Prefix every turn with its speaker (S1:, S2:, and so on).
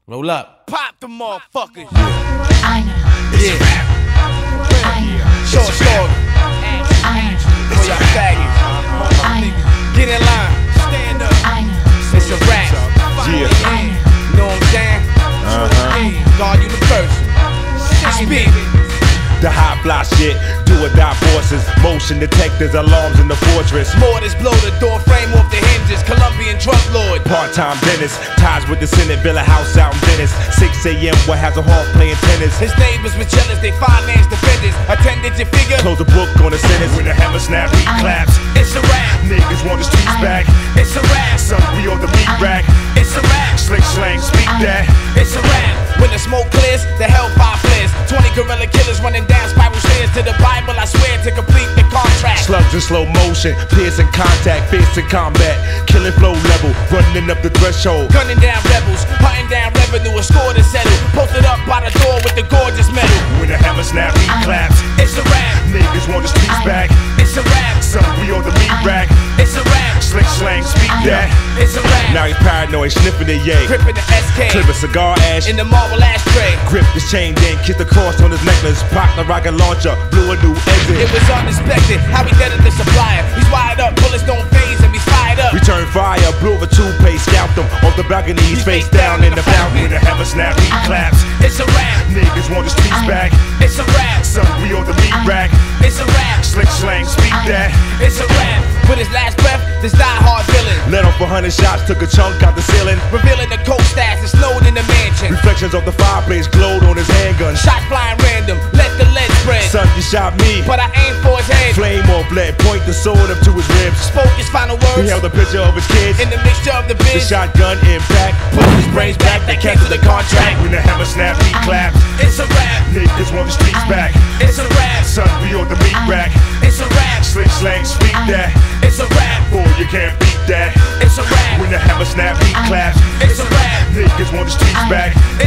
S1: Roll up. Pop the motherfuckers.
S2: I know.
S1: Yeah.
S2: I know.
S1: Short story.
S2: I know.
S1: For y'all faggots.
S2: I know.
S1: Get in line. Stand up.
S2: I know.
S1: It's a rap.
S2: I know.
S1: Know what I'm saying? God, you the first. Speak.
S3: The high fly shit, do or die forces, motion detectors, alarms in the fortress.
S1: Mortars blow the door frame off the hinges. Colombian drug lord.
S3: Part-time dentist, ties with the Senate, Villa House out in Venice. 6 a.m. what has a hawk playing tennis.
S1: His neighbors were jealous, they finance the business. A 10-digit figure.
S3: Close the book on the sentence. When the hammer snap, beat claps.
S1: It's a rap.
S3: Niggas want the streets back.
S1: It's a rap.
S3: Son, we on the meat rack.
S1: It's a rap.
S3: Slick slang, speak that.
S1: It's a rap. When the smoke clears, the hellfire flares. 20 gorilla killers running down spiral stairs to the Bible, I swear, to complete the contract.
S3: Slugs in slow motion, piercing contact, fierce in combat. Killing flow level, running up the threshold.
S1: Gunning down rebels, hunting down revenue, a score to settle. Posted up by the door with the gorgeous metal.
S3: When the hammer snap, beat claps.
S1: It's a rap.
S3: Niggas want the streets back.
S1: It's a rap.
S3: Son, we on the meat rack.
S1: It's a rap.
S3: Slick slang, speak that.
S1: It's a rap.
S3: Now he's paranoid, sniffing the yay.
S1: Gripping the SK.
S3: Clip a cigar ash.
S1: In the marble ashtray.
S3: Grip his chain, then kiss the cross on his necklace. Pop the rocket launcher, blew a new exit.
S1: It was unexpected how he dead at the supplier. He's wired up, bullets don't phase him, he's fired up.
S3: Return fire, blew over toothpaste, scalped him off the balcony, he's face down in the fountain. When the hammer snap, he claps.
S1: It's a rap.
S3: Niggas want the streets back.
S1: It's a rap.
S3: Son, we on the meat rack.
S1: It's a rap.
S3: Slick slang, speak that.
S1: It's a rap. With his last breath, this die-hard villain
S3: let off 100 shots, took a chunk out the ceiling.
S1: revealing the coat stats that snowed in the mansion.
S3: Reflections of the fireplace glowed on his handgun.
S1: Shots flying random, let the lead spread.
S3: Son, you shot me,
S1: But I aimed for his head.
S3: flame or bled, point the sword up to his ribs.
S1: Spoke his final
S3: He
S1: words
S3: held a picture of his kids.
S1: in the mixture of the
S3: The
S1: biz.
S3: shotgun impact,
S1: Put his brains back, they cancel the contract.
S3: when the hammer snap, he claps.
S1: It's a rap.
S3: Niggas want the streets back.
S1: It's a rap.
S3: Son, we on the meat rack.
S1: It's a rap.
S3: Slick slang, speak that.
S1: It's a rap.
S3: Boy, you can't beat that.
S1: It's a rap.
S3: When the hammer snap, he claps.
S1: It's a rap.
S3: Niggas want the streets back.